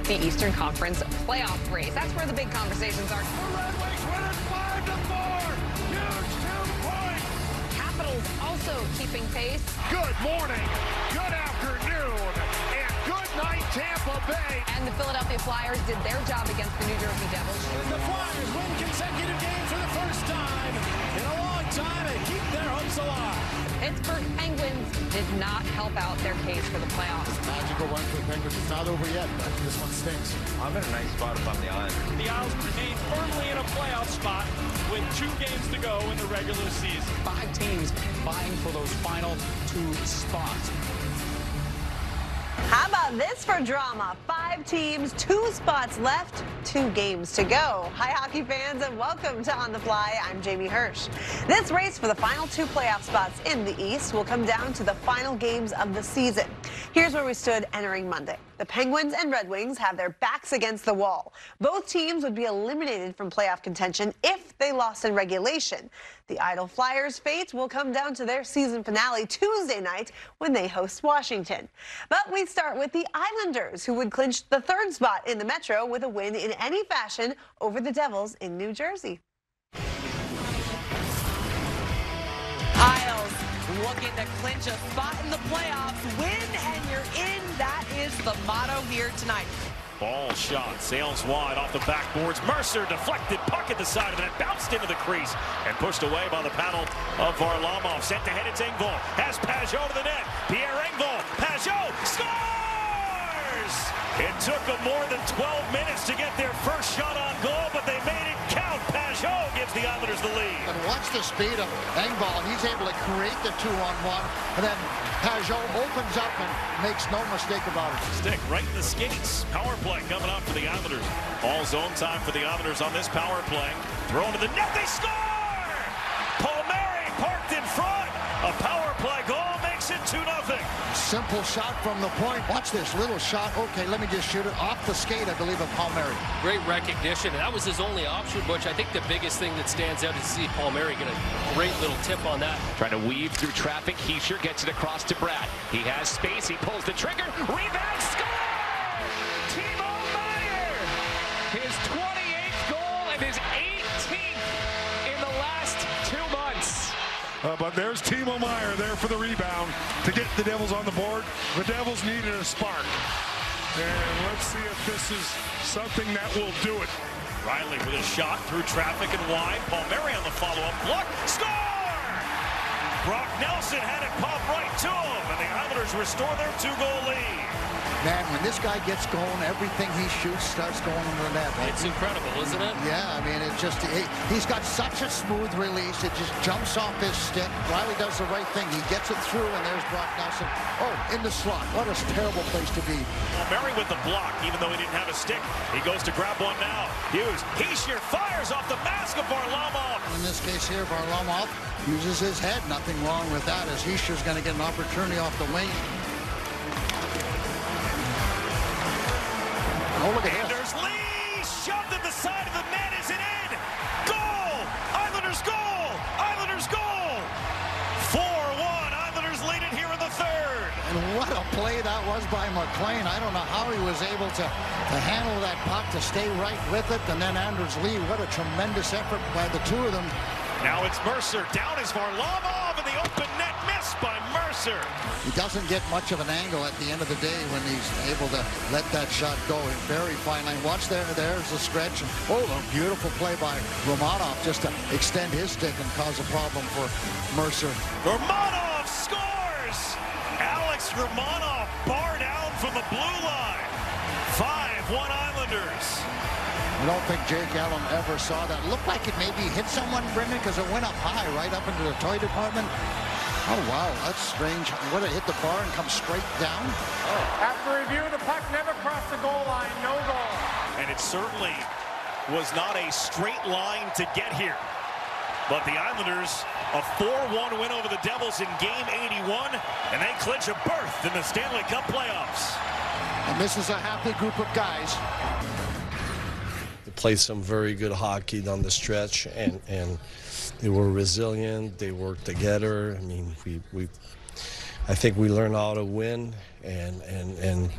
the Eastern Conference playoff race. That's where the big conversations are. The Red Wings win it 5-4. Huge 2 points. Capitals also keeping pace. Good morning, good afternoon, and good night, Tampa Bay. And the Philadelphia Flyers did their job against the New Jersey Devils. The Flyers win consecutive games for the first time in a long time and keep their hopes alive. Pittsburgh Penguins did not help out their case for the playoffs. Magical run for the Penguins. It's not over yet, but this one stinks. I'm in a nice spot if I'm the Islanders. The Isles remain firmly in a playoff spot with 2 games to go in the regular season. 5 teams vying for those final 2 spots. How about this for drama? 5 teams, 2 spots left, 2 games to go. Hi, hockey fans, and welcome to On the Fly. I'm Jamie Hirsch. This race for the final 2 playoff spots in the East will come down to the final games of the season. Here's where we stood entering Monday. The Penguins and Red Wings have their backs against the wall. Both teams would be eliminated from playoff contention if they lost in regulation. The Idle Flyers' fate will come down to their season finale Tuesday night when they host Washington. But we start with the Islanders, who would clinch the 3rd spot in the Metro with a win in any fashion over the Devils in New Jersey. Isles looking to clinch a spot in the playoffs. Win and you're in. That is the motto here tonight. Ball shot, sails wide off the backboards. Mercer deflected, puck at the side of the net, bounced into the crease and pushed away by the paddle of Varlamov. Sent ahead, it's Engvall. Has Pajot to the net. Pierre Engvall. Pajot scores! It took them more than 12 minutes to get their first shot on goal, but they made it count. Pajot gives the Islanders the lead. And watch the speed of Engvall. He's able to create the 2-on-1, and then Pajot opens up and makes no mistake about it. Stick right in the skates. Power play coming up for the Islanders. All zone time for the Islanders on this power play. Thrown to the net, they score! Palmieri parked in front. A power play goal makes it 2-0. Simple shot from the point. Watch this little shot. Okay, let me just shoot it off the skate, I believe, of Palmieri. Great recognition. That was his only option, Butch. I think the biggest thing that stands out is to see Palmieri get a great little tip on that. Trying to weave through traffic. Hischier gets it across to Brad. He has space. He pulls the trigger. Rebound. Score! Timo Meier! His 28th goal and his 18th in the last 2 months. But there's Timo Meier there for the rebound to get the Devils on the board. The Devils needed a spark. And let's see if this is something that will do it. Riley with a shot through traffic and wide. Palmieri on the follow-up block. Score! Brock Nelson had it pop right to him, and the Islanders restore their 2-goal lead. Man, when this guy gets going, everything he shoots starts going into the net. It's incredible, isn't it? Yeah, I mean, it just, he's got such a smooth release. It just jumps off his stick. Riley does the right thing. He gets it through, and there's Brock Nelson. Oh, in the slot. What a terrible place to be. Palmieri with the block, even though he didn't have a stick. He goes to grab one now. Hughes, Hischier fires off the mask of Varlamov. In this case here, Varlamov uses his head. Nothing wrong with that, as Hischier's going to get an opportunity off the wing. Oh, look at Anders Lee shoved at the side of the net. Is it in? Goal! Islanders goal! Islanders goal! 4-1. Islanders lead it here in the 3rd. And what a play that was by McLean. I don't know how he was able to handle that puck, to stay right with it. And then Anders Lee, what a tremendous effort by the 2 of them. Now it's Mercer. Down is Varlamov, and the open net missed by Mercer. He doesn't get much of an angle at the end of the day when he's able to let that shot go. In very fine line. Watch there. There's the stretch. Oh, a beautiful play by Romanov just to extend his stick and cause a problem for Mercer. Romanov scores! Alex Romanov bar down from the blue line. 5-1 Islanders. I don't think Jake Allen ever saw that. Looked like it maybe hit someone, Brendan, because it went up high, right up into the toy department. Oh, wow, that's strange. Would it hit the bar and come straight down? Oh. After review, the puck never crossed the goal line. No goal. And it certainly was not a straight line to get here. But the Islanders, a 4-1 win over the Devils in Game 81, and they clinch a berth in the Stanley Cup playoffs. And this is a happy group of guys. They played some very good hockey down the stretch, and they were resilient. They worked together. I mean, I think we learned how to win, and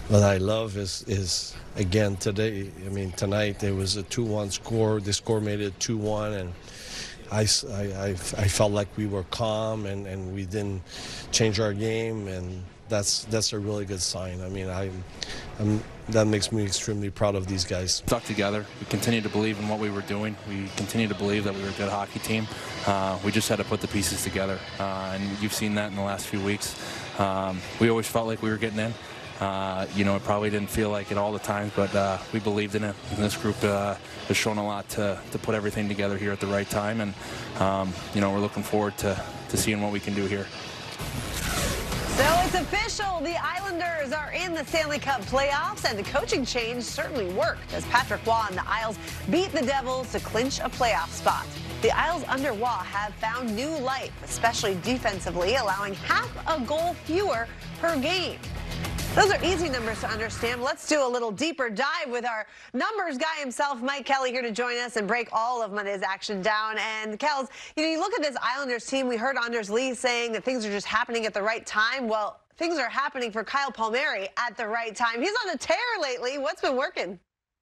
what I love is again today. I mean, tonight there was a 2-1 score. The score made it 2-1, and I felt like we were calm and we didn't change our game, and that's a really good sign. I mean, that makes me extremely proud of these guys. Stuck together. We continue to believe in what we were doing. We continue to believe that we were a good hockey team. We just had to put the pieces together, and you've seen that in the last few weeks. We always felt like we were getting in. You know, it probably didn't feel like it all the time, but we believed in it. And this group has shown a lot to put everything together here at the right time, and you know, we're looking forward to seeing what we can do here. So it's official. The Islanders are in the Stanley Cup playoffs, and the coaching change certainly worked as Patrick Waugh and the Isles beat the Devils to clinch a playoff spot. The Isles under Waugh have found new life, especially defensively, allowing half a goal fewer per game. Those are easy numbers to understand. Let's do a little deeper dive with our numbers guy himself, Mike Kelly, here to join us and break all of Monday's action down. And Kels, you know, you look at this Islanders team. We heard Anders Lee saying that things are just happening at the right time. Well, things are happening for Kyle Palmieri at the right time. He's on a tear lately. What's been working?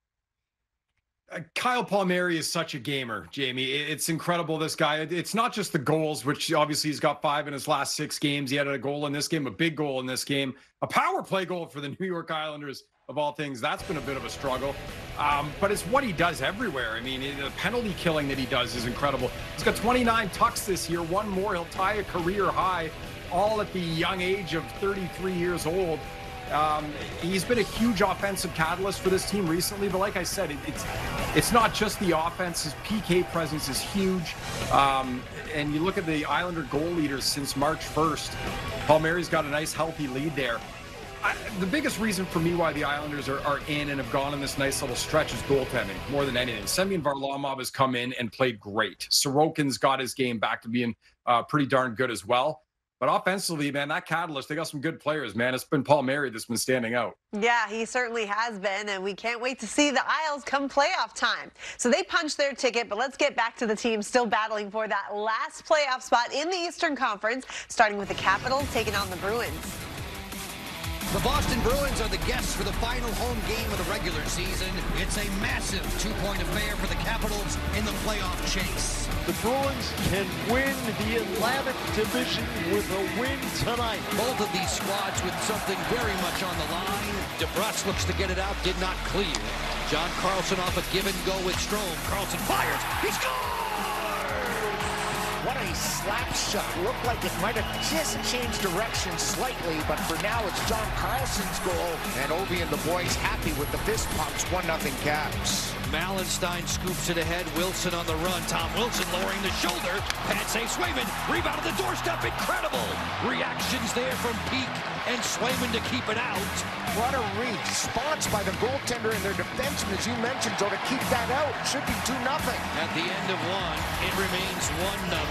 Kyle Palmieri is such a gamer, Jamie. It's incredible, this guy. It's not just the goals, which obviously he's got 5 in his last 6 games. He had a goal in this game, a big goal in this game, a power play goal for the New York Islanders, of all things. That's been a bit of a struggle. But it's what he does everywhere. I mean, the penalty killing that he does is incredible. He's got 29 tucks this year, 1 more. He'll tie a career high, all at the young age of 33 years old. He's been a huge offensive catalyst for this team recently, but like I said, it's not just the offense. His PK presence is huge. And you look at the Islander goal leaders since March 1st, Palmieri's got a nice, healthy lead there. The biggest reason for me why the Islanders are in and have gone on this nice little stretch is goaltending, more than anything. Semyon Varlamov has come in and played great. Sorokin's got his game back to being pretty darn good as well. But offensively, man, that catalyst, they got some good players, man. It's been Palmieri that's been standing out. Yeah, he certainly has been, and we can't wait to see the Isles come playoff time. So they punched their ticket, but let's get back to the team still battling for that last playoff spot in the Eastern Conference, starting with the Capitals taking on the Bruins. The Boston Bruins are the guests for the final home game of the regular season. It's a massive 2-point affair for the Capitals in the playoff chase. The Bruins can win the Atlantic Division with a win tonight. Both of these squads with something very much on the line. DeBrusk looks to get it out, did not clear. John Carlson off a give and go with Strome. Carlson fires, he scores! What a slap shot. Looked like it might have just changed direction slightly, but for now it's John Carlson's goal. And Ovi and the boys happy with the fist pumps. 1-0 Caps. Malenstein scoops it ahead. Wilson on the run. Tom Wilson lowering the shoulder. Pad save Swayman. Rebound at the doorstep. Incredible. Reactions there from Peak and Swayman to keep it out. What a read. Spots by the goaltender and their defenseman, as you mentioned, Joe, to keep that out. Should be 2-0. At the end of 1, it remains 1-0.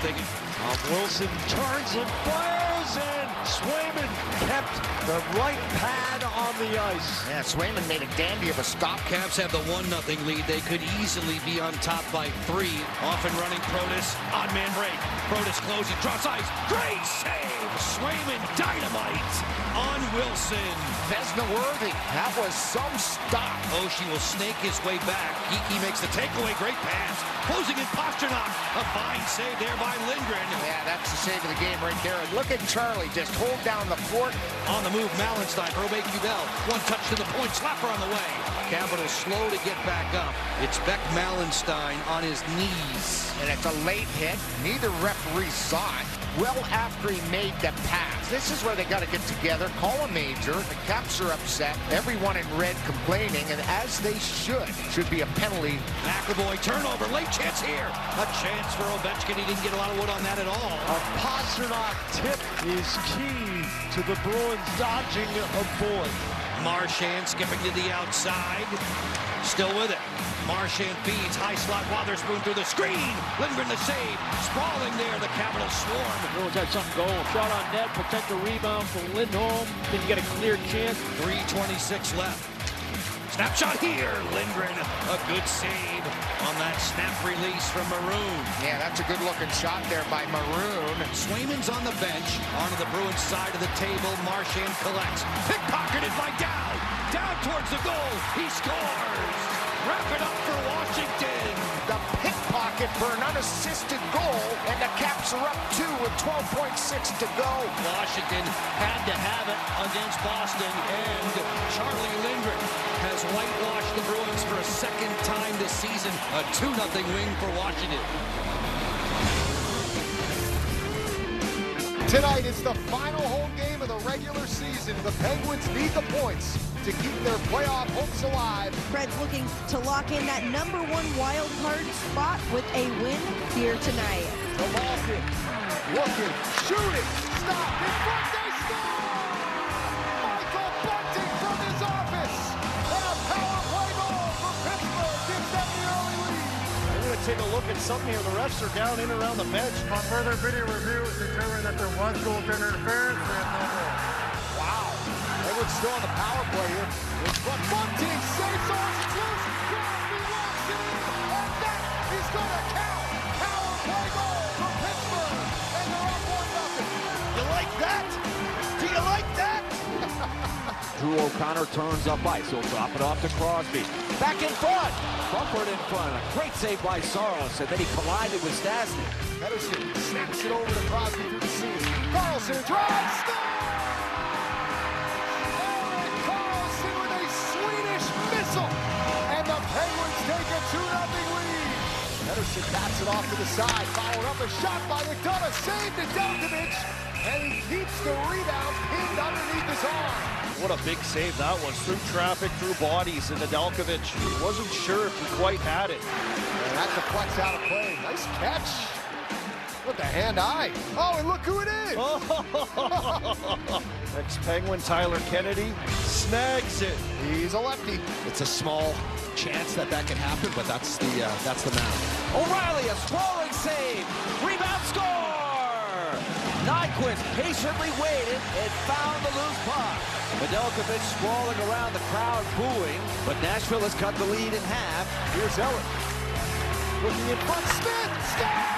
Wilson turns and fires, and Swayman kept the right pad on the ice. Yeah, Swayman made a dandy of a stop. Caps have the 1-0 lead. They could easily be on top by 3. Off and running Protas. On-man break. Protas closes, cross ice. Great save! Swayman dynamite on Wilson. Vezina worthy. That was some stop. Oshie will snake his way back. Geeky makes the takeaway. Great pass. Closing in Pasternak. A fine save there by Lindgren. Yeah, that's the save of the game right there. And look at Charlie just hold down the fort. On the move, Malenstein. Robey Cubel. 1 touch to the point. Slapper on the way. Capitals slow to get back up. It's Beck Malenstein on his knees. And it's a late hit. Neither referee saw it. Well after he made the pass. This is where they got to get together. Call a major. The Caps are upset. Everyone in red complaining, and as they should be a penalty. McAvoy turnover. Late chance here. A chance for Ovechkin. He didn't get a lot of wood on that at all. A Pasternak tip is key to the Bruins dodging a bullet. Marchand skipping to the outside. Still with it. Marchand feeds. High slot. Wotherspoon through the screen. Lindgren the save. Sprawling there. The Capitals swarm. Bruins had something going. Shot on net. Protect the rebound from Lindholm. Didn't get a clear chance. 3:26 left. Snapshot here. Lindgren, a good save on that snap release from Maroon. Yeah, that's a good-looking shot there by Maroon. Swayman's on the bench. Onto the Bruins side of the table. Marchand collects. Pickpocketed by Dow. He scores! Wrap it up for Washington! The pickpocket for an unassisted goal, and the Caps are up 2 with 12.6 to go. Washington had to have it against Boston, and Charlie Lindgren has whitewashed the Bruins for a second time this season. A 2-0 win for Washington. Tonight is the final home game of the regular season. The Penguins need the points to keep their playoff hopes alive. Preds looking to lock in that #1 wild card spot with a win here tonight. Malkin looking, shooting, stop, in front, they score! Michael Bunting from his office, and a power play goal for Pittsburgh gives them the early lead. We're going to take a look at something here. The refs are down in around the bench. On further video review, it determined that there was goaltender interference and no goal. Wow. Edwards still on the power play here. In front, Bunting saves off, it's loose. Crosby walks it in, and that is going to count. Power play goal for Pittsburgh, and they're up 1-0. You like that? Do you like that? Drew O'Connor turns up ice. He'll drop it off to Crosby. Back in front. Bumpered in front. A great save by Saros, and then he collided with Stastny. Pedersen snaps it over to Crosby through the seam. Carlson drives, scores! Erik Karlsson with a Swedish missile, and the Penguins take a 2-0 lead. Pedersen bats it off to the side, followed up a shot by McDonough, saved to Delkovich, and he keeps the rebound pinned underneath his arm. What a big save that was. Through traffic, through bodies, into Delkovich. He wasn't sure if he quite had it. And that deflects out of play. Nice catch. With the hand-eye. Oh, and look who it is. Ex-Penguin Tyler Kennedy snags it. He's a lefty. It's a small chance that can happen, but that's the math. O'Reilly, a sprawling save. Rebound, score! Nyquist patiently waited and found the loose puck. Nedeljkovic sprawling around the crowd booing, but Nashville has cut the lead in half. Here's Ellen. Looking in front, Smith scores!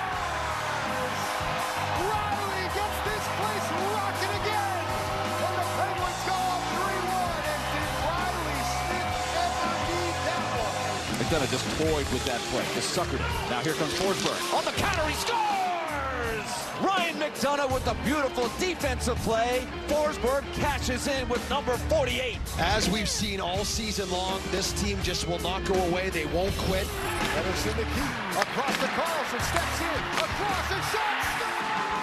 Riley gets this place rocking again! And the Penguins go up 3-1, and did Riley Smith ever need that one? McDonough just toyed with that play, just suckered it. Now here comes Forsberg. On the counter, he scores! Ryan McDonough with a beautiful defensive play. Forsberg catches in with number 48. As we've seen all season long, this team just will not go away. They won't quit. Pedersen the key. Across the Karlsson, steps in. Across the shot, score!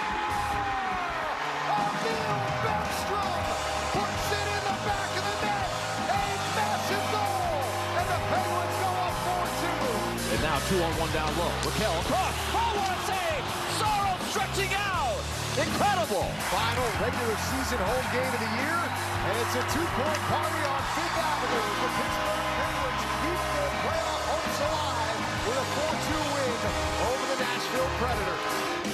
Emil Bemstrom puts it in the back of the net. A massive goal. And the Penguins go up 4-2. And now 2-on-1 down low. Raquel across. Oh, what a save! Sorrow stretching out. Incredible. Final regular season home game of the year. And it's a two-point party on 5th Avenue. The Pittsburgh Penguins keep their playoff hopes alive with a 4-2 win over the Nashville Predators.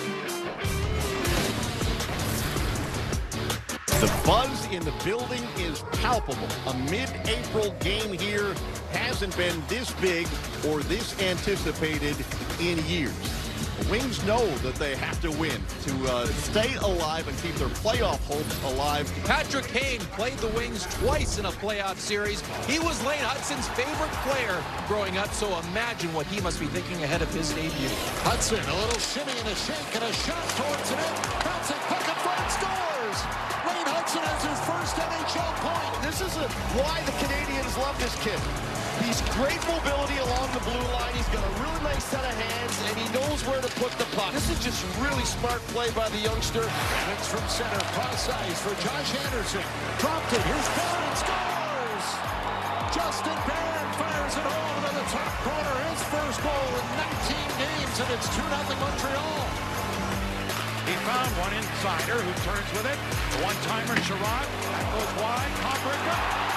The buzz in the building is palpable. A mid-April game here hasn't been this big or this anticipated in years. The Wings know that they have to win to stay alive and keep their playoff hopes alive. Patrick Kane played the Wings twice in a playoff series. He was Lane Hudson's favorite player growing up, so imagine what he must be thinking ahead of his debut. Hudson, a little shimmy and a shake and a shot towards the net. Bouncing puck in front, scores! Lane Hudson has his first NHL point. This is why the Canadians love this kid. He's great mobility along the blue line. He's got a really nice set of hands, and he knows where to put the puck. This is just really smart play by the youngster. Evans from center, cross ice for Josh Anderson. Dropped it, here's Barron, scores! Justin Barron fires it home to the top corner. His first goal in 19 games, and it's 2-0 Montreal. He found one insider who turns with it. The one-timer, Sherrod. That goes wide. Cockburn.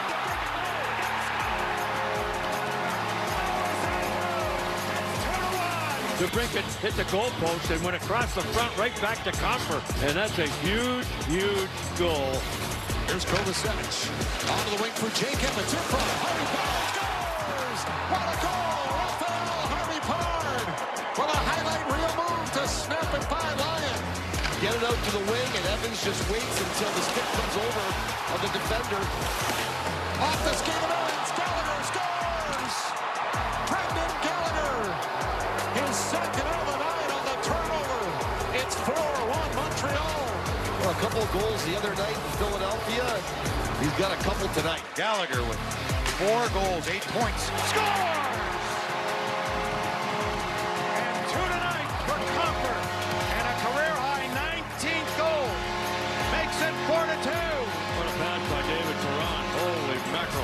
DeBrincat hit the goalpost and went across the front right back to Comfer. And that's a huge, huge goal. Here's Kovacevic. Onto the wing for Jake Evans. In front. Harvey Pard scores! What a goal! Raphael Harvey Pard for the highlight reel move to snap it by Lyon. Get it out to the wing, and Evans just waits until the stick comes over on the defender. Off the skate of couple of goals the other night in Philadelphia. He's got a couple tonight. Gallagher with 4 goals, 8 points. Scores! And 2 tonight for Comfort. And a career-high 19th goal. Makes it 4-2. What a pass by David Perron. Holy mackerel.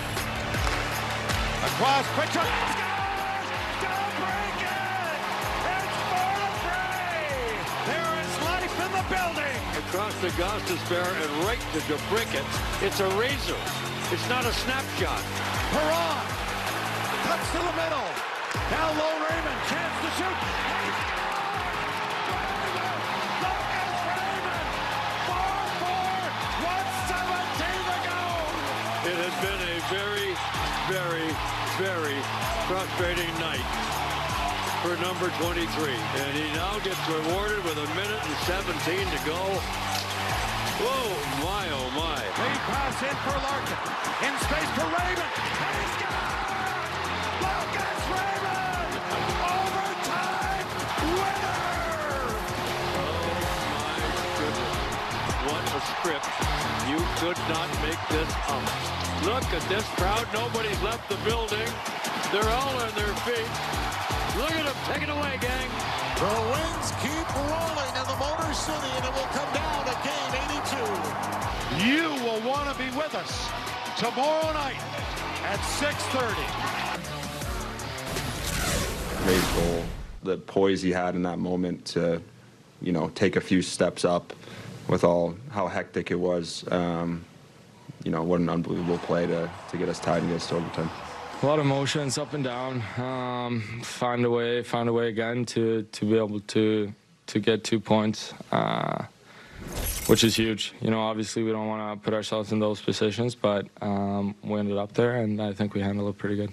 Across, quick shot. Scores! Don't break it! It's 4-3. There is life in the building. Across to Gostisbehere and right to DeBrincat. It's a razor. It's not a snapshot. Perron cuts to the middle. Now low Raymond, chance to shoot. Lucas Raymond, 4-4, 1:17 to go. It has been a very, very, very frustrating night for number 23. And he now gets rewarded with 1:17 to go. Whoa, my, oh my. Lead pass in for Larkin. In space for Raymond. And he's got Lucas Raymond! Overtime winner! Oh my goodness. What a script. You could not make this up. Look at this crowd. Nobody's left the building. They're all on their feet. Look at them. Take it away, gang. The Wings keep rolling in the Motor City, and it will come down to game 82. You will want to be with us tomorrow night at 6:30. Great goal. The poise he had in that moment to, you know, take a few steps up with all how hectic it was. You know, what an unbelievable play to get us tied and get us to overtime. A lot of emotions up and down. Found a way again to be able to get 2 points, which is huge. You know, obviously we don't want to put ourselves in those positions, but we ended up there, and I think we handled it pretty good.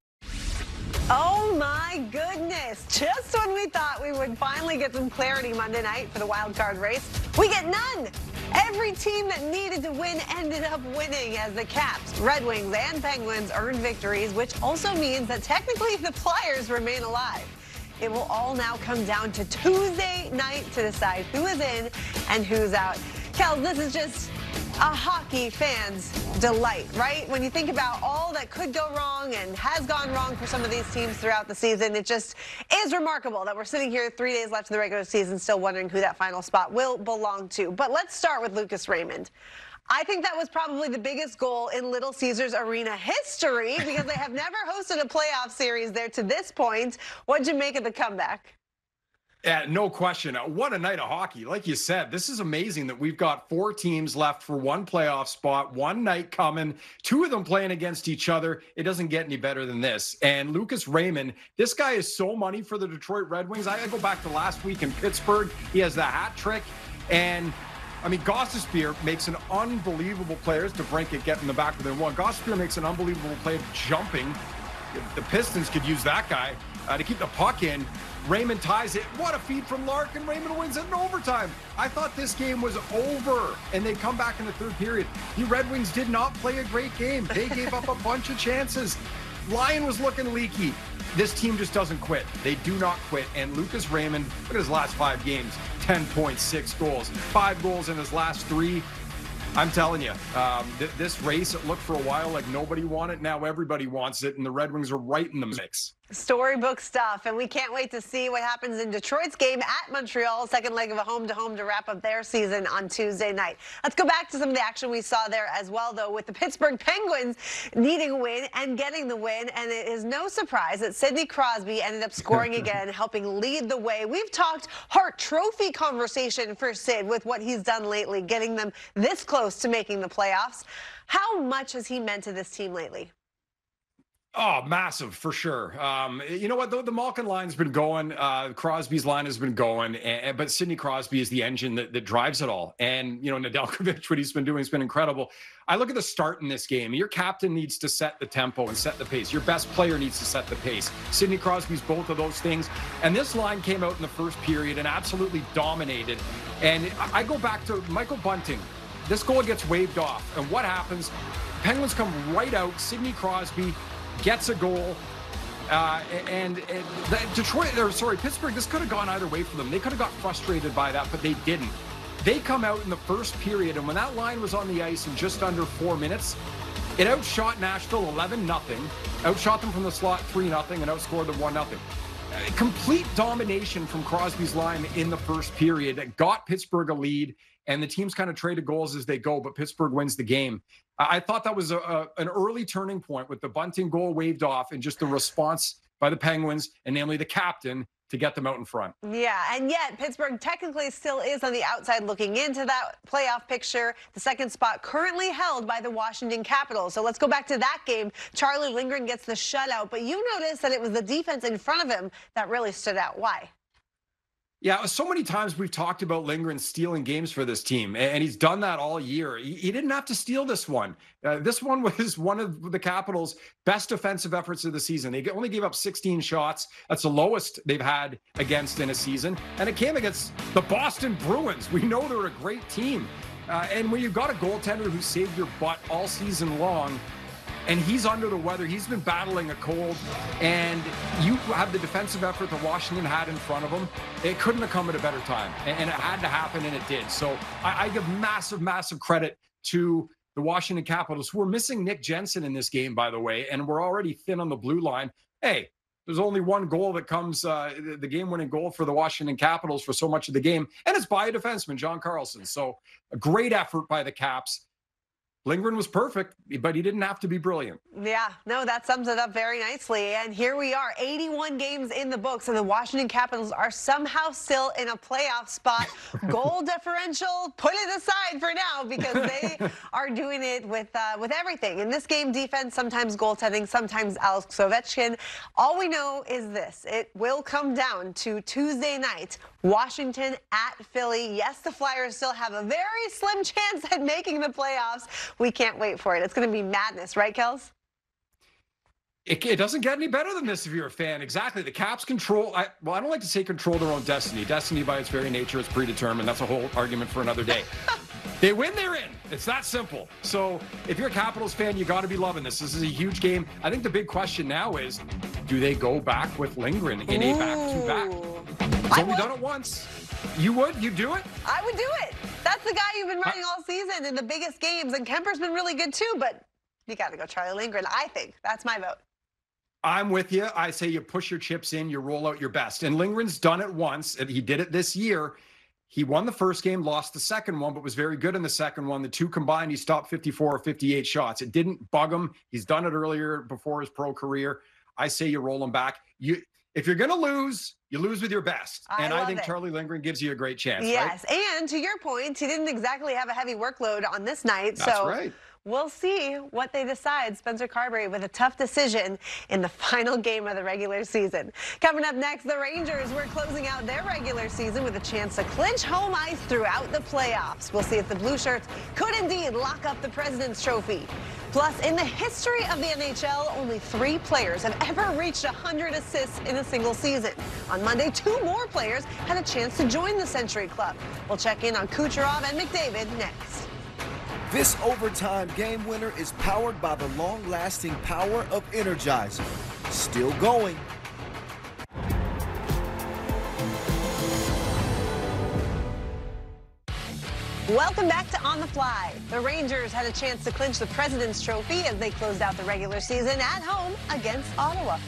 Oh my goodness. Just when we thought we would finally get some clarity Monday night for the wild card race, we get none. Every team that needed to win ended up winning as the Caps, Red Wings, and Penguins earned victories, which also means that technically the Flyers remain alive. It will all now come down to Tuesday night to decide who is in and who's out. Kels, this is just a hockey fan's delight, right? When you think about all that could go wrong and has gone wrong for some of these teams throughout the season, it just is remarkable that we're sitting here 3 days left of the regular season still wondering who that final spot will belong to. But let's start with Lucas Raymond. I think that was probably the biggest goal in Little Caesars Arena history because they have never hosted a playoff series there to this point. What'd you make of the comeback? Yeah, no question. What a night of hockey. Like you said, this is amazing that we've got 4 teams left for 1 playoff spot, 1 night coming, 2 of them playing against each other. It doesn't get any better than this. And Lucas Raymond, this guy is so money for the Detroit Red Wings. I go back to last week in Pittsburgh. He has the hat trick. And I mean, Gostisbehere makes an unbelievable play. There's DeBrincat getting the back within 1. Gostisbehere makes an unbelievable play of jumping. The Pistons could use that guy to keep the puck in. Raymond ties it. What a feed from Larkin. Raymond wins it in overtime. I thought this game was over, and they come back in the 3rd period. The Red Wings did not play a great game. They gave up a bunch of chances. Lyon was looking leaky. This team just doesn't quit. They do not quit. And Lucas Raymond, look at his last 5 games, 10.6 goals, 5 goals in his last 3. I'm telling you, this race, it looked for a while like nobody wanted. Now everybody wants it, and the Red Wings are right in the mix. Storybook stuff, and we can't wait to see what happens in Detroit's game at Montreal, second leg of a home-to-home to wrap up their season on Tuesday night. Let's go back to some of the action we saw there as well, though, with the Pittsburgh Penguins needing a win and getting the win, and it is no surprise that Sidney Crosby ended up scoring again, helping lead the way. We've talked Hart Trophy conversation for Sid with what he's done lately, getting them this close to making the playoffs. How much has he meant to this team lately? Oh, massive for sure. You know what? The Malkin line's been going. Crosby's line has been going, but Sidney Crosby is the engine that drives it all. And, you know, Nedeljkovic, what he's been doing has been incredible. I look at the start in this game. Your captain needs to set the tempo and set the pace. Your best player needs to set the pace. Sidney Crosby's both of those things. And this line came out in the 1st period and absolutely dominated. And I go back to Michael Bunting. This goal gets waved off. And what happens? Penguins come right out. Sidney Crosby gets a goal, Pittsburgh, this could have gone either way for them. They could have got frustrated by that, but they didn't. They come out in the first period, and when that line was on the ice in just under 4 minutes, it outshot Nashville 11-0, outshot them from the slot 3-0, and outscored them 1-0. Complete domination from Crosby's line in the first period. It got Pittsburgh a lead, and the teams kind of traded goals as they go, but Pittsburgh wins the game. I thought that was an early turning point with the Bunting goal waved off and just the response by the Penguins, and namely the captain, to get them out in front. Yeah, and yet Pittsburgh technically still is on the outside looking into that playoff picture. The second spot currently held by the Washington Capitals. So let's go back to that game. Charlie Lindgren gets the shutout, but you notice that it was the defense in front of him that really stood out. Why? Yeah, so many times we've talked about Lindgren stealing games for this team, and he's done that all year. He didn't have to steal this one. This one was one of the Capitals' best defensive efforts of the season. They only gave up 16 shots. That's the lowest they've had against in a season, and it came against the Boston Bruins. We know they're a great team, and when you've got a goaltender who saved your butt all season long, and he's under the weather, he's been battling a cold, and you have the defensive effort that Washington had in front of him. It couldn't have come at a better time, and it had to happen, and it did. So I give massive, massive credit to the Washington Capitals, who are missing Nick Jensen in this game, by the way, and we're already thin on the blue line. Hey, there's only one goal that comes, the game-winning goal for the Washington Capitals for so much of the game, and it's by a defenseman, John Carlson. So a great effort by the Caps. Lindgren was perfect, but he didn't have to be brilliant. Yeah, no, that sums it up very nicely. And here we are, 81 games in the books, and the Washington Capitals are somehow still in a playoff spot. Goal differential, put it aside for now, because they are doing it with everything. In this game, defense, sometimes goaltending, sometimes Alex Ovechkin. All we know is this: it will come down to Tuesday night, Washington at Philly. Yes, the Flyers still have a very slim chance at making the playoffs. We can't wait for it. It's going to be madness, right, Kels? It doesn't get any better than this if you're a fan. Exactly. The Caps control, I don't like to say control their own destiny. Destiny by its very nature is predetermined. That's a whole argument for another day. They win, they're in. It's that simple. So if you're a Capitals fan, you got to be loving this. This is a huge game. I think the big question now is, do they go back with Lindgren in a back-to-back? He's only done it once. You would? You do it? I would do it. That's the guy you've been running all season in the biggest games, and Kemper's been really good too, but you got to go Charlie Lindgren, I think. That's my vote. I'm with you. I say you push your chips in, you roll out your best. And Lindgren's done it once, and he did it this year. He won the first game, lost the second one, but was very good in the second one. The two combined, he stopped 54 or 58 shots. It didn't bug him. He's done it earlier before his pro career. I say you roll him back. If you're going to lose, you lose with your best. And I think Charlie Lindgren gives you a great chance. Yes, right? And to your point, he didn't exactly have a heavy workload on this night. That's so right. We'll see what they decide. Spencer Carberry with a tough decision in the final game of the regular season. Coming up next, the Rangers were closing out their regular season with a chance to clinch home ice throughout the playoffs. We'll see if the Blue Shirts could indeed lock up the President's Trophy. Plus, in the history of the NHL, only 3 players have ever reached 100 assists in a single season. On Monday, 2 more players had a chance to join the Century Club. We'll check in on Kucherov and McDavid next. This overtime game winner is powered by the long-lasting power of Energizer. Still going. Welcome back to On the Fly. The Rangers had a chance to clinch the President's Trophy as they closed out the regular season at home against Ottawa.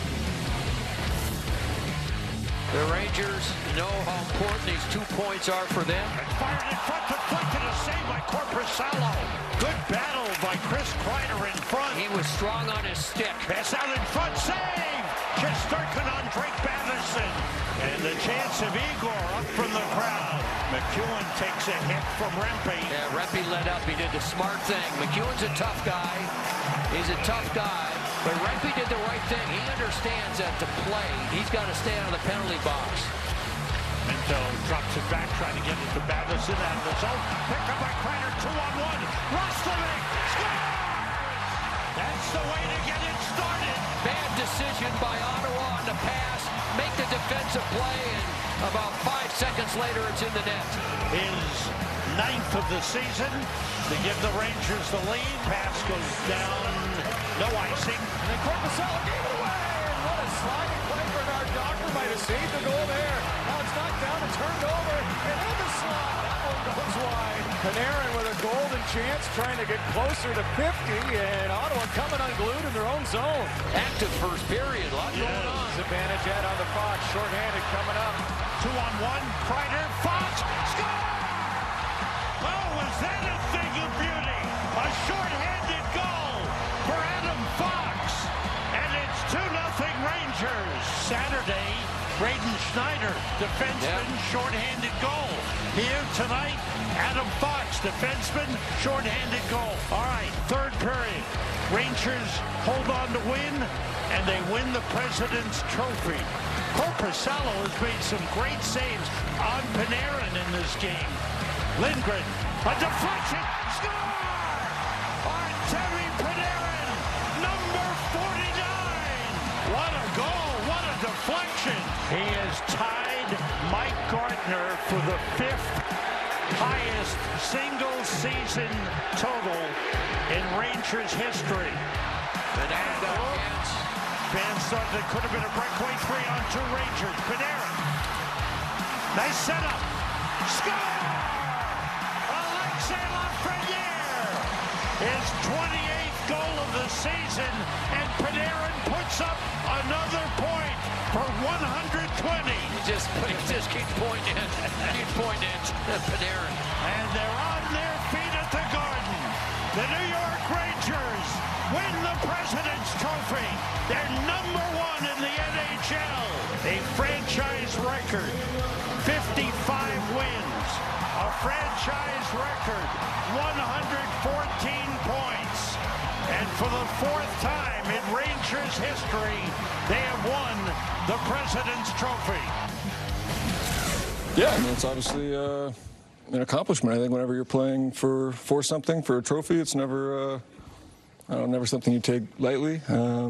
The Rangers know how important these 2 points are for them. Fired in front, deflected, a save by Korpisalo. Good battle by Chris Kreider in front. He was strong on his stick. Pass out in front, save! Shesterkin on Drake Batherson. And the chance of Igor up from the crowd. McEwen takes a hit from Rempe. Yeah, Rempe led up. He did the smart thing. McEwen's a tough guy. He's a tough guy. But Rempe did the right thing. He understands that to play, he's got to stay out of the penalty box. Minto drops it back, trying to get it to Batherson out of the zone. Picked up by Kreider, 2-on-1. Roslovic scores! That's the way to get it started. Bad decision by Ottawa on the pass. Make the defensive play, and about 5 seconds later, it's in the net. His 9th of the season to give the Rangers the lead. Pass goes down. No icing. And then Korpisalo gave it away. what a sliding play. Bernard Docker might have saved the goal there. Now it's knocked down and turned over, and in the slot, that one goes wide. Panarin with a golden chance, trying to get closer to 50, and Ottawa coming unglued in their own zone. Active first period, a lot going on. Advantage out on the Fox, shorthanded coming up. 2-on-1, Kreider, Fox, score! Oh, was that a thing of beauty? A shorthanded goal for Adam Fox, and it's 2-0 Rangers. Saturday, Braden Schneider, defenseman, shorthanded goal. Here tonight, Adam Fox, defenseman, shorthanded goal. All right, third period. Rangers hold on to win, and they win the President's Trophy. Korpisalo has made some great saves on Panarin in this game. Lindgren, a deflection, score! Artemi Panarin, number 49. What a goal, what a deflection. He has tied Mike Gardner for the 5th highest single season total in Rangers history. Fans thought there could have been a breakaway 3-on-2 Rangers. Panarin. Nice setup. Score! Alexei Lafreniere. His 28th goal of the season, and Panarin puts up another point for 120. He just keeps pointing in. Keeps pointing in. Panarin. And they're on their feet at the Garden. The New York Rangers win the President's Trophy. They're number 1 in the NHL. A franchise record, 55 wins. A franchise record, 114 points. And for the 4th time in Rangers history, they have won the President's Trophy. Yeah, I mean, it's obviously an accomplishment. I think whenever you're playing for something, for a trophy, it's never never something you take lightly.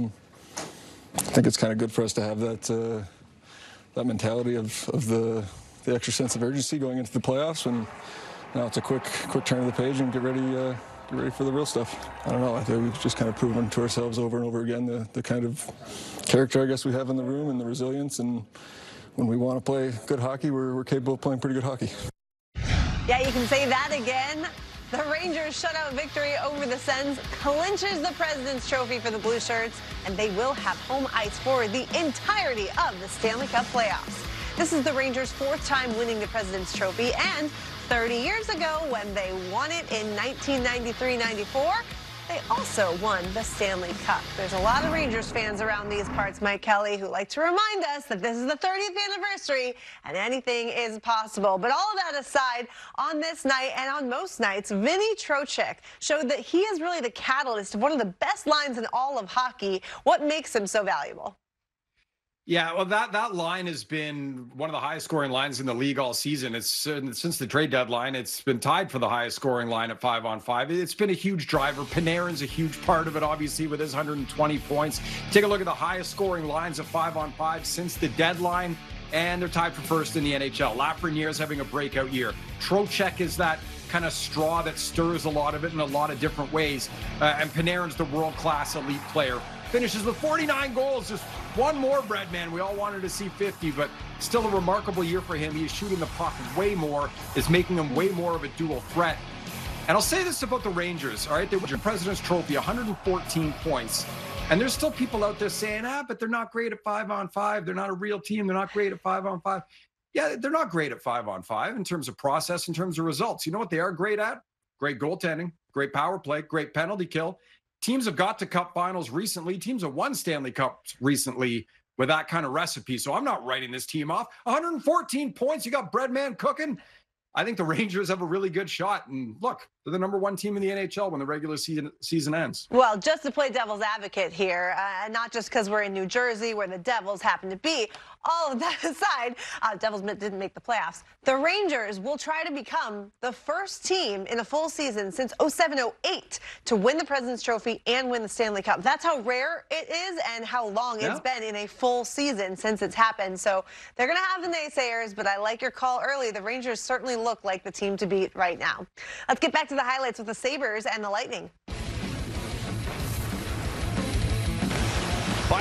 I think it's kind of good for us to have that mentality of the extra sense of urgency going into the playoffs. And now it's a quick turn of the page and get ready for the real stuff. I don't know. I think we've just kind of proven to ourselves over and over again the kind of character I guess we have in the room and the resilience. And when we want to play good hockey, we're capable of playing pretty good hockey. Yeah, you can say that again. The Rangers shutout victory over the Sens clinches the President's Trophy for the Blue Shirts, and they will have home ice for the entirety of the Stanley Cup playoffs. This is the Rangers' 4th time winning the President's Trophy, and 30 years ago, when they won it in 1993-94, they also won the Stanley Cup. There's a lot of Rangers fans around these parts, Mike Kelly, who like to remind us that this is the 30th anniversary and anything is possible. But all of that aside, on this night and on most nights, Vinny Trocheck showed that he is really the catalyst of one of the best lines in all of hockey. What makes him so valuable? Yeah, well, that line has been one of the highest scoring lines in the league all season. It's since the trade deadline, it's been tied for the highest scoring line at 5-on-5. It's been a huge driver. Panarin's a huge part of it, obviously, with his 120 points. Take a look at the highest scoring lines of 5-on-5 since the deadline, and they're tied for first in the NHL. Lafreniere's having a breakout year. Trocheck is that kind of straw that stirs a lot of it in a lot of different ways. And Panarin's the world-class elite player. Finishes with 49 goals, just one more, Breadman. We all wanted to see 50, but still a remarkable year for him. He's shooting the puck way more, is making him way more of a dual threat. And I'll say this about the Rangers, all right? They won the President's Trophy, 114 points. And there's still people out there saying, but they're not great at 5-on-5. They're not a real team. They're not great at 5-on-5. Yeah, they're not great at 5-on-5 in terms of process, in terms of results. You know what they are great at? Great goaltending, great power play, great penalty kill. Teams have got to cup finals recently. Teams have won Stanley Cups recently with that kind of recipe. So I'm not writing this team off. 114 points. You got Breadman cooking. I think the Rangers have a really good shot. And look, they're the number 1 team in the NHL when the regular season ends. Well, just to play devil's advocate here, not just because we're in New Jersey where the Devils happen to be, all of that aside, Devils didn't make the playoffs. The Rangers will try to become the first team in a full season since 07-08 to win the President's Trophy and win the Stanley Cup. That's how rare it is and how long it's been in a full season since it's happened. So they're going to have the naysayers, but I like your call early. The Rangers certainly look like the team to beat right now. Let's get back to the highlights with the Sabres and the Lightning. By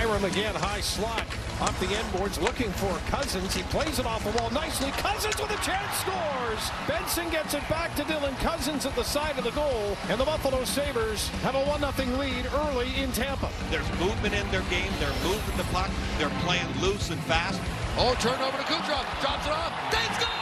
Byram again, high slot. Off the end boards, looking for Cousins. He plays it off the wall nicely. Cousins with a chance, scores! Benson gets it back to Dylan Cousins at the side of the goal. And the Buffalo Sabres have a 1-0 lead early in Tampa. There's movement in their game. They're moving the puck. They're playing loose and fast. Oh, turnover to Kucherov. Drops it off. They score!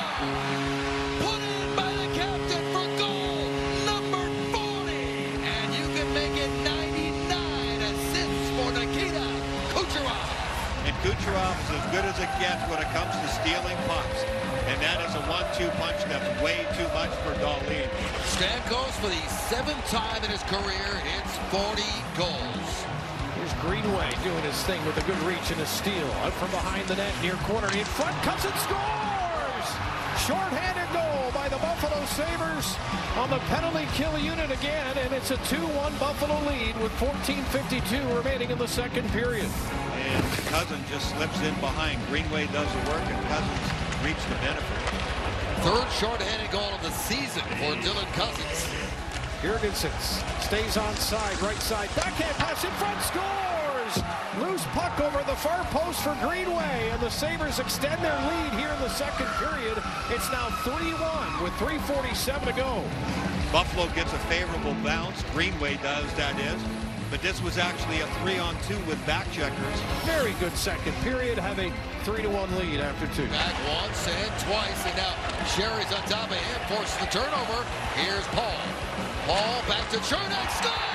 Put in by the captain for goal number 40. And you can make it 99 assists for Nikita Kucherov. And Kucherov is as good as it gets when it comes to stealing pucks. And that is a 1-2 punch that's way too much for Dahlin. Stamkos, for the 7th time in his career, hits 40 goals. Here's Greenway doing his thing with a good reach and a steal. Out from behind the net, near corner, in front, Cousins scores! Short-handed goal by the Buffalo Sabres on the penalty kill unit again, and it's a 2-1 Buffalo lead with 14:52 remaining in the second period. And Cousins just slips in behind. Greenway does the work, and Cousins reached the benefit. Third short-handed goal of the season for Dylan Cousins. Jurgensen stays on side, right side, backhand pass in front, scores! Loose puck over the far post for Greenway, and the Sabres extend their lead here in the second period. It's now 3-1 with 3:47 to go. Buffalo gets a favorable bounce. Greenway does, that is. But this was actually a 3-on-2 with back checkers. Very good second period, have a 3-1 lead after 2. Back once and twice, and now Sherry's on top of him, forces the turnover. Here's Paul. Paul back to Cernak, score!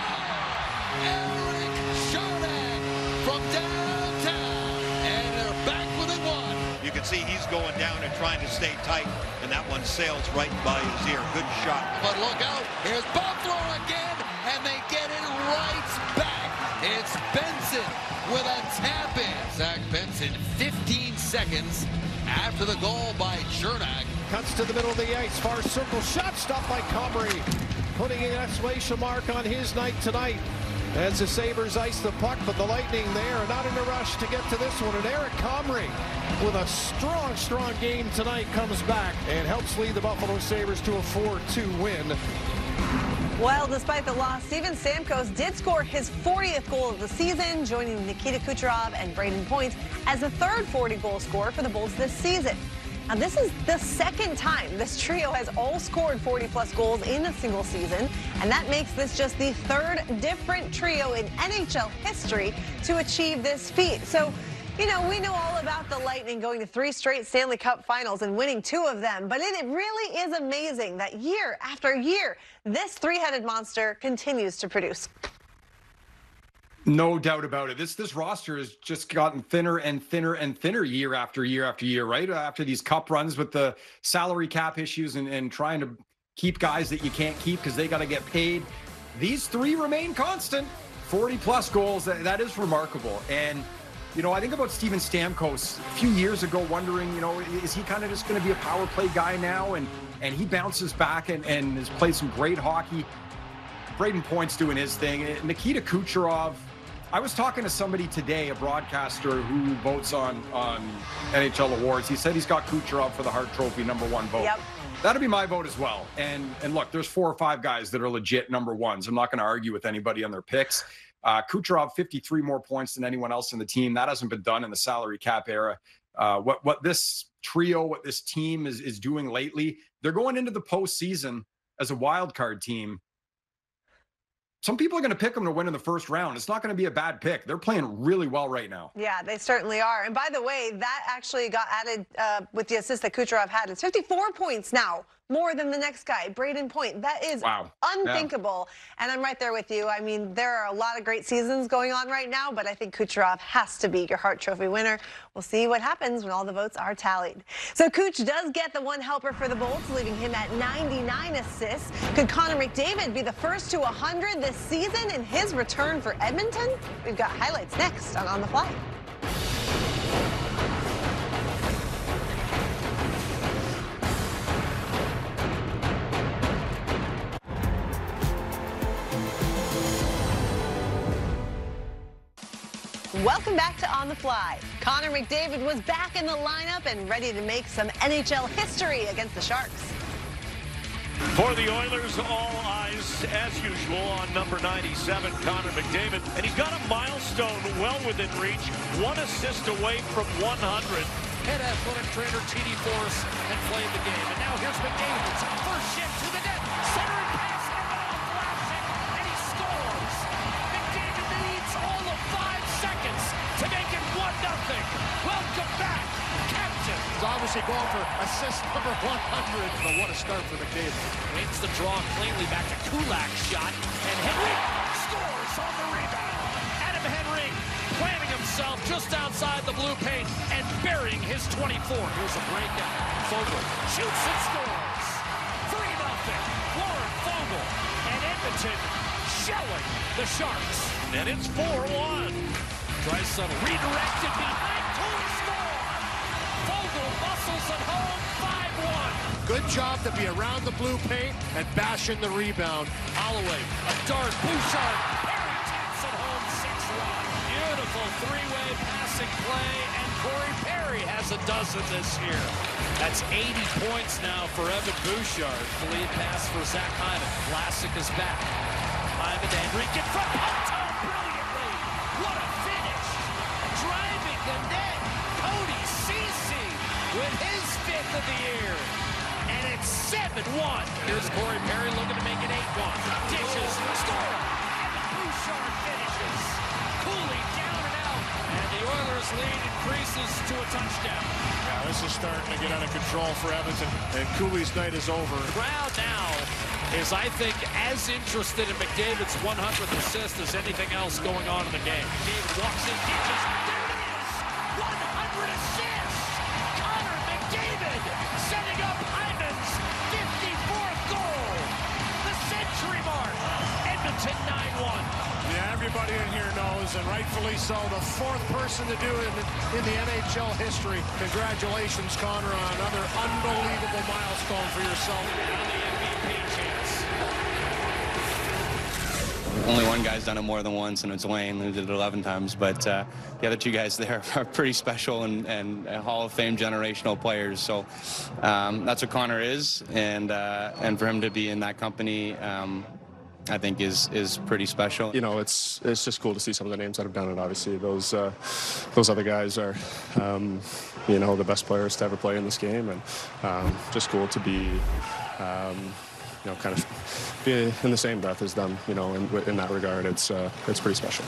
Erik Cernak from downtown, and they're back within 1. You can see he's going down and trying to stay tight, and that one sails right by his ear. Good shot. But look out, here's Bob Thrower again, and they get it right back. It's Benson with a tap-in. Zach Benson, 15 seconds after the goal by Cernak. Cuts to the middle of the ice, far circle, shot stopped by Comrie, putting an exclamation mark on his night tonight. As the Sabres ice the puck, but the Lightning there are not in a rush to get to this one. And Eric Comrie, with a strong game tonight, comes back and helps lead the Buffalo Sabres to a 4-2 win. Well, despite the loss, Steven Stamkos did score his 40th goal of the season, joining Nikita Kucherov and Brayden Point as the third 40-goal scorer for the Bolts this season. Now, this is the second time this trio has all scored 40-plus goals in a single season, and that makes this just the third different trio in NHL history to achieve this feat. So, you know, we know all about the Lightning going to 3 straight Stanley Cup finals and winning 2 of them, but it really is amazing that year after year, this three-headed monster continues to produce. No doubt about it. This roster has just gotten thinner and thinner and thinner year after year after year, right? After these cup runs with the salary cap issues and trying to keep guys that you can't keep because they got to get paid. These 3 remain constant. 40-plus goals. That is remarkable. And you know, I think about Steven Stamkos a few years ago, wondering, you know, is he kind of just going to be a power play guy now? And he bounces back and has played some great hockey. Brayden Point's doing his thing. Nikita Kucherov, I was talking to somebody today, a broadcaster who votes on NHL awards. He said he's got Kucherov for the Hart Trophy #1 vote. Yep. That'd be my vote as well. And look, there's 4 or 5 guys that are legit #1s. I'm not going to argue with anybody on their picks. Kucherov, 53 more points than anyone else in the team. That hasn't been done in the salary cap era. What this trio, what this team is doing lately, they're going into the postseason as a wild card team. Some people are going to pick them to win in the first round. It's not going to be a bad pick. They're playing really well right now. Yeah, they certainly are. And by the way, that actually got added with the assist that Kucherov had. It's 54 points now, more than the next guy, Brayden Point. That is unthinkable. Yeah. And I'm right there with you. I mean, there are a lot of great seasons going on right now, but I think Kucherov has to be your Hart Trophy winner. We'll see what happens when all the votes are tallied. So Kuch does get the 1 helper for the Bolts, leaving him at 99 assists. Could Connor McDavid be the first to 100 this season in his return for Edmonton? We've got highlights next on the Fly. Welcome back to On the Fly. Connor McDavid was back in the lineup and ready to make some NHL history against the Sharks. For the Oilers, all eyes, as usual, on number 97, Connor McDavid. And he's got a milestone well within reach, 1 assist away from 100. Head athletic trainer T.D. Force and played the game. And now here's McDavid's first shift to the net. Centering pass, flashing, and he scores. McDavid needs all of 5 seconds to make it 1-0. Welcome back, Captain. He's obviously going for assist number 100. But what a start for McDavid. Wins the draw cleanly back to Kulak's shot. And Henry scores on the rebound. Adam Henry planting himself just outside the blue paint and burying his 24. Here's a breakout. Fogle shoots and scores. 3-0. Warren Fogle and Edmonton shelling the Sharks. And it's 4-1. Draisaitl redirected behind to score. Fogle muscles at home. 5-1. Good job to be around the blue paint and bashing the rebound. Holloway, a dart, Bouchard, Perry taps it home. 6-1. Beautiful three-way passing play, and Corey Perry has a dozen this year. That's 80 points now for Evan Bouchard. The lead pass for Zach Hyman. Vlasic is back. Hyman and Enrique from Hutton brilliantly. What a finish. Driving the net. Cody Ceci with his 5th of the year. And it's 7-1. Here's Corey Perry looking to make it 8-1. Dishes, score. Evan Bouchard finishes. Cooley down and out. And the Oilers lead increases to a touchdown. Yeah, this is starting to get out of control for Edmonton, and Cooley's night is over. The crowd now is, I think, as interested in McDavid's 100th assist as anything else going on in the game. McDavid walks in, catches. There it is! 100 assists! Connor McDavid setting up Hyman's 54th goal. The century mark. Edmonton 9-1. Yeah, everybody in here knows, and rightfully so, the 4th person to do it in the NHL history. Congratulations, Connor, on another unbelievable milestone for yourself. The MVP chance. Only one guy's done it more than once, and it's Wayne, who did it 11 times. But the other 2 guys there are pretty special and Hall of Fame generational players. So that's what Connor is, and for him to be in that company, I think is pretty special. You know, it's just cool to see some of the names that have done it. Obviously, those other guys are, you know, the best players to ever play in this game, and just cool to be, you know, kind of be in the same breath as them. You know, in that regard, it's pretty special.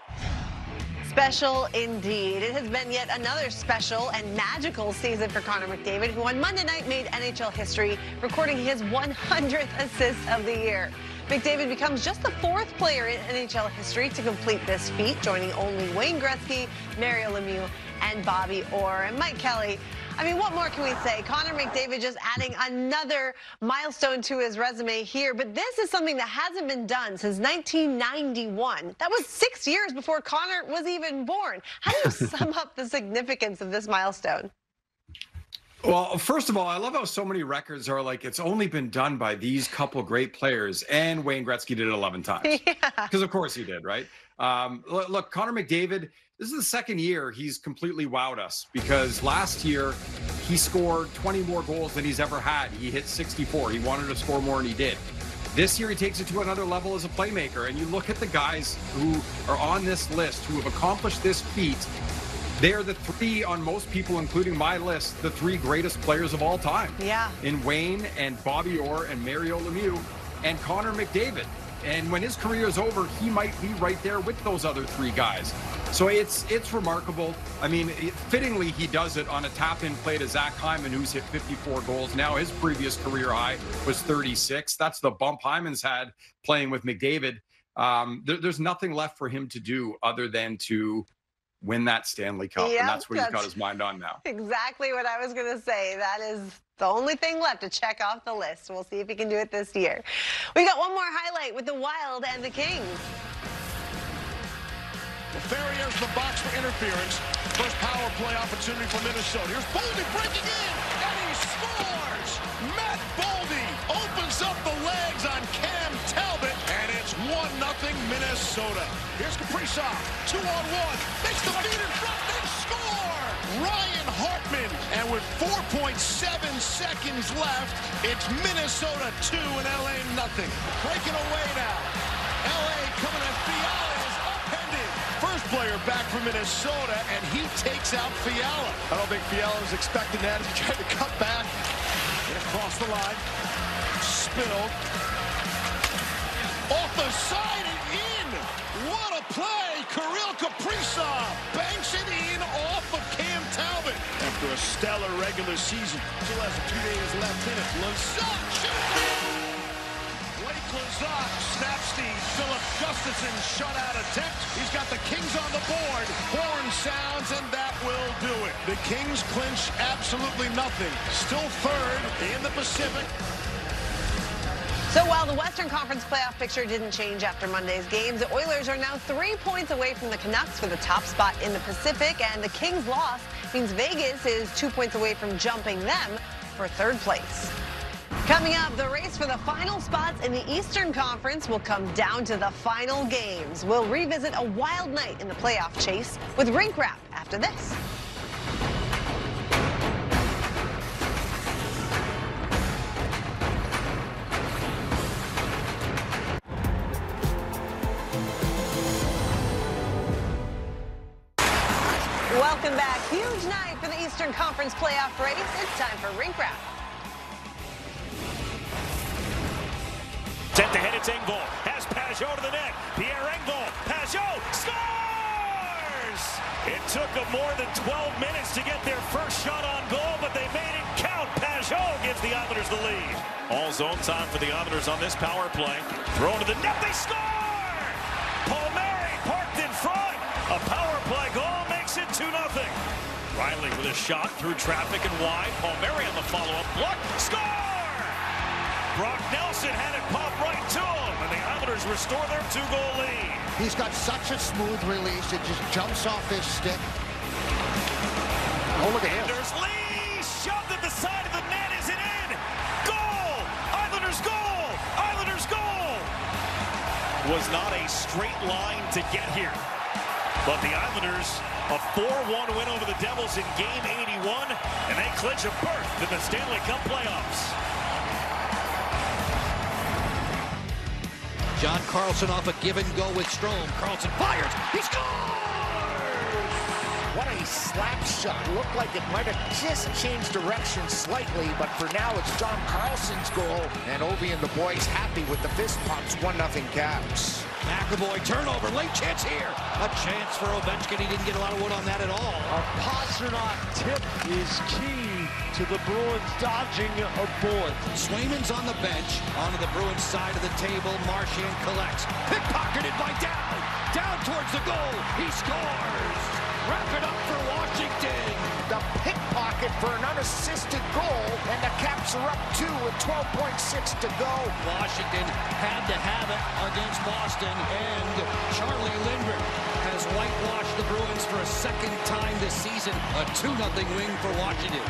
Special indeed. It has been yet another special and magical season for Connor McDavid, who on Monday night made NHL history, recording his 100th assist of the year. McDavid becomes just the 4th player in NHL history to complete this feat, joining only Wayne Gretzky, Mario Lemieux, and Bobby Orr. And Mike Kelly, I mean, what more can we say? Connor McDavid just adding another milestone to his resume here. But this is something that hasn't been done since 1991. That was 6 years before Connor was even born. How do you sum up the significance of this milestone? Well, first of all, I love how so many records are like, it's only been done by these couple great players, and Wayne Gretzky did it 11 times. Because of course he did, right? Look, Connor McDavid, this is the 2nd year he's completely wowed us, because last year he scored 20 more goals than he's ever had. He hit 64. He wanted to score more, and he did. This year he takes it to another level as a playmaker, and you look at the guys who are on this list who have accomplished this feat. They're the 3 on most people, including my list, the 3 greatest players of all time. Yeah. In Wayne and Bobby Orr and Mario Lemieux and Connor McDavid. And when his career is over, he might be right there with those other 3 guys. So it's remarkable. I mean, fittingly, he does it on a tap-in play to Zach Hyman, who's hit 54 goals. Now his previous career high was 36. That's the bump Hyman's had playing with McDavid. There's nothing left for him to do other than to win that Stanley Cup. Yep, and that's what he's got his mind on now. Exactly what I was going to say. That is the only thing left to check off the list. We'll see if he can do it this year. We got one more highlight with the Wild and the Kings. Ferrier's in the box for interference. First power play opportunity for Minnesota. Here's Boldy breaking in, and he scores! Matt Boldy opens up the legs on Cam Talbot, and it's 1-0 Minnesota. Here's Kaprizov, 2-on-1, makes the feed in front, they score! Ryan Hartman. And with 4.7 seconds left, it's Minnesota 2 and LA nothing. Breaking away now. LA coming at Fiala is upended. First player back from Minnesota, and he takes out Fiala. I don't think Fiala was expecting that. He tried to cut back. And across the line. Spilled. Off the side and in. What a play. Kirill Kaprizov banks it in off of Cam Talbot. After a stellar regular season. Still has 2 days left in it. Lazat shooting. Blake Lazat snaps the Philip Gustafson shutout attempt. He's got the Kings on the board. Horn sounds, and that will do it. The Kings clinch absolutely nothing. Still third in the Pacific. So while the Western Conference playoff picture didn't change after Monday's games, the Oilers are now 3 points away from the Canucks for the top spot in the Pacific, and the Kings' loss means Vegas is 2 points away from jumping them for third place. Coming up, the race for the final spots in the Eastern Conference will come down to the final games. We'll revisit a wild night in the playoff chase with Rink Wrap after this. Welcome back. Huge night for the Eastern Conference playoff race. It's time for Rink Wrap. Sent ahead, it's Engvall. Has Pajot to the net. Pierre Engvall. Pajot scores! It took them more than 12 minutes to get their first shot on goal, but they made it count. Pajot gives the Islanders the lead. All zone time for the Islanders on this power play. Thrown to the net, they score! Palmieri parked in front. A power play goal makes it 2-0. Riley with a shot through traffic and wide. Palmieri on the follow-up block. Score! Brock Nelson had it pop right to him, and the Islanders restore their 2-goal lead. He's got such a smooth release. It just jumps off his stick. Oh, look at him. Anders Lee shoved at the side of the net. Is it in? Goal! Islanders goal! Islanders goal! Was not a straight line to get here. But the Islanders, a 4-1 win over the Devils in Game 81, and they clinch a berth in the Stanley Cup playoffs. John Carlson off a give-and-go with Strome. Carlson fires. He scores! What a slap shot. Looked like it might have just changed direction slightly, but for now it's John Carlson's goal. And Ovi and the boys happy with the fist pumps. 1-0 Caps. McAvoy turnover. Late chance here. A chance for Ovechkin. He didn't get a lot of wood on that at all. A Pastrnak tip is key to the Bruins dodging a bullet. Swayman's on the bench. Onto the Bruins side of the table. Marchand collects. Pickpocketed by Down. Down towards the goal. He scores. Wrap it up for Washington. The pickpocket for an unassisted goal, and the Caps are up 2 with 12.6 to go. Washington had to have it against Boston, and Charlie Lindgren has whitewashed the Bruins for a second time this season. A 2-0 win for Washington.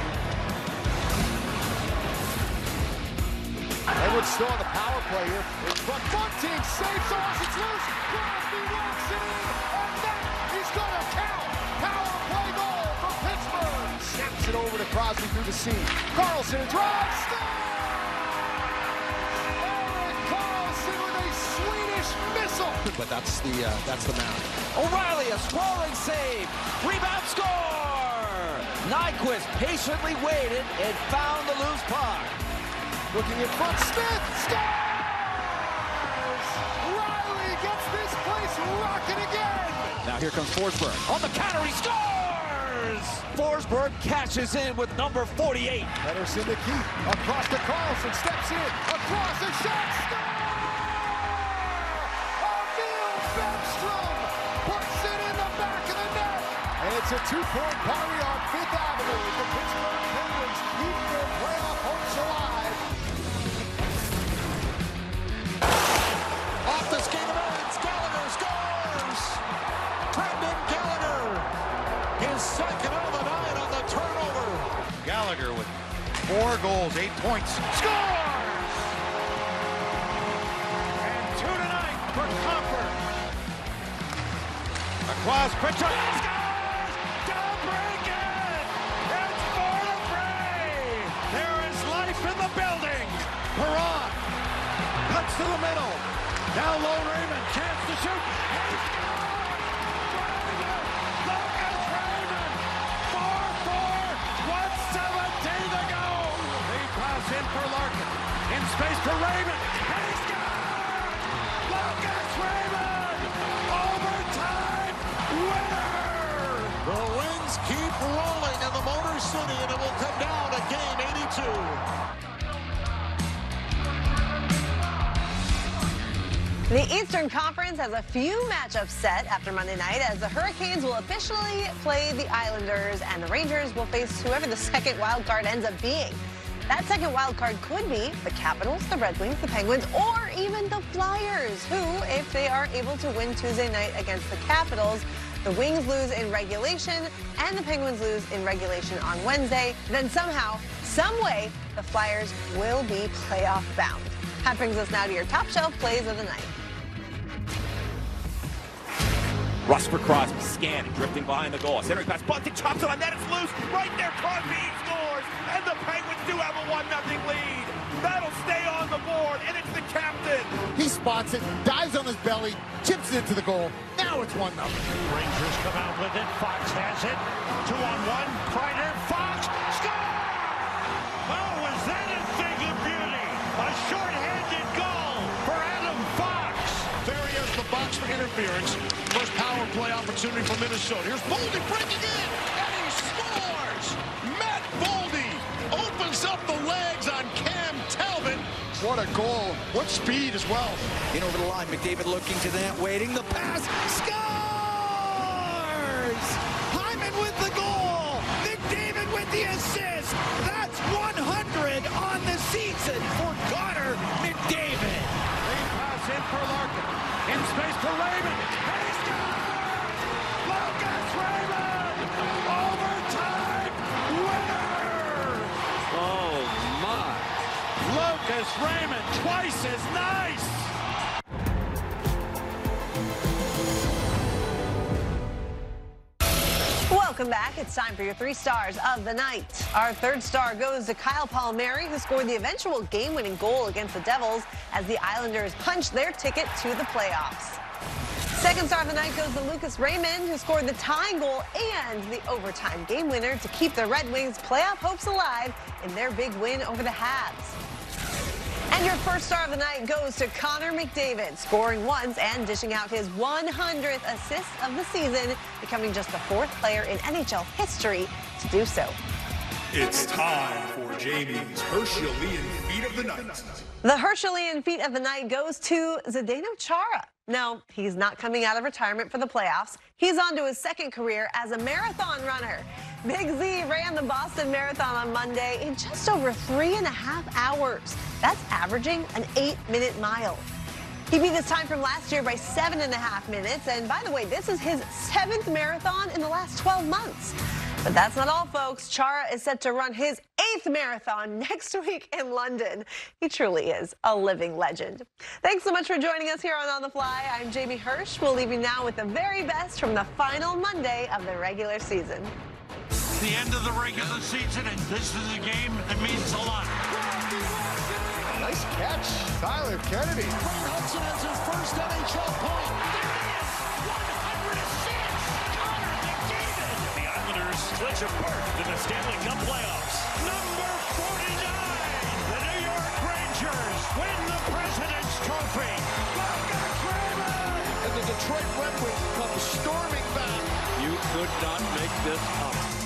Edwards still on the power play here. In front, Bunting saves off, it's loose. Crosby walks it in, and that is going to count. Power play goal for Pittsburgh. Snaps it over to Crosby through the seam. Carlson drives, Erik Karlsson with a Swedish missile. But that's the mound. O'Reilly, a scoring save. Rebound score! Nyquist patiently waited and found the loose puck. Looking in front, Smith scores! Riley gets this place rocking again! Now here comes Forsberg. On the counter, he scores! Forsberg cashes in with number 48. Pettersson to keep. Across to Carlson, steps in. Across the shot, score! Emil Bemstrom puts it in the back of the net. And it's a 2-point party on 5th Avenue. The Pittsburgh Penguins keep their playoff hopes alive. Off the skate of Evans, Gallagher scores! Brendan Gallagher, his second of the night on the turnover. Gallagher with 4 goals, 8 points. Scores! And 2 tonight for Comfort. Across Pritchard. Scores! DeBrincat! to the middle. Down low, Raymond. Chance to shoot. Lucas Raymond. 4-4. 1:17 to go. Lead pass in for Larkin. In space for Raymond. And he scores! Lucas Raymond. Overtime winner. The Wings keep rolling in the Motor City, and it will come down to game 82. The Eastern Conference has a few matchups set after Monday night as the Hurricanes will officially play the Islanders and the Rangers will face whoever the second wild card ends up being. That second wild card could be the Capitals, the Red Wings, the Penguins, or even the Flyers, who, if they are able to win Tuesday night against the Capitals, the Wings lose in regulation and the Penguins lose in regulation on Wednesday, then somehow, some way, the Flyers will be playoff bound. That brings us now to your top shelf plays of the night. Russ for Crosby, scanning, drifting behind the goal. Centering pass, Bunting chops it on net, it's loose. Right there, Crosby scores, and the Penguins do have a 1-0 lead. That'll stay on the board, and it's the captain. He spots it, dives on his belly, chips it into the goal. Now it's 1-0. Rangers come out with it. Fox has it. 2-on-1. Kreider, Fox, score! Oh, was that a thing of beauty? A short-handed goal for Adam Fox. There he is, the box for interference. First power play opportunity for Minnesota. Here's Boldy breaking in, and he scores! Matt Boldy opens up the legs on Cam Talbot. What a goal. What speed as well. In over the line, McDavid looking to that, waiting, the pass, scores! Hyman with the goal! McDavid with the assist! That's 100 on the season for Connor McDavid. Lead pass in for Larkin. In space for Raymond. And he scores! Lucas Raymond! Overtime winner! Oh, my. Lucas Raymond, twice as nice! Welcome back. It's time for your 3 stars of the night. Our 3rd star goes to Kyle Palmieri, who scored the eventual game-winning goal against the Devils as the Islanders punched their ticket to the playoffs. 2nd star of the night goes to Lucas Raymond, who scored the tying goal and the overtime game winner to keep the Red Wings' playoff hopes alive in their big win over the Habs. And your 1st star of the night goes to Connor McDavid, scoring once and dishing out his 100th assist of the season, becoming just the 4th player in NHL history to do so. It's time for Jamie's Herschelian Feat of the Night. The Herschelian Feat of the Night goes to Zdeno Chara. No, he's not coming out of retirement for the playoffs. He's on to his 2nd career as a marathon runner. Big Z ran the Boston Marathon on Monday in just over 3.5 hours. That's averaging an 8-minute mile. He beat his time from last year by 7.5 minutes. And by the way, this is his 7th marathon in the last 12 months. But that's not all, folks. Chara is set to run his 8th marathon next week in London. He truly is a living legend. Thanks so much for joining us here on the Fly. I'm Jamie Hirsch. We'll leave you now with the very best from the final Monday of the regular season. The end of the regular season, and this is a game that means a lot. Nice catch, Tyler Kennedy. Wayne Hudson has his first NHL point. The Islanders split apart in the Stanley Cup playoffs. Number 49, the New York Rangers win the President's Trophy. And the Detroit Red Wings come storming back. You could not make this up.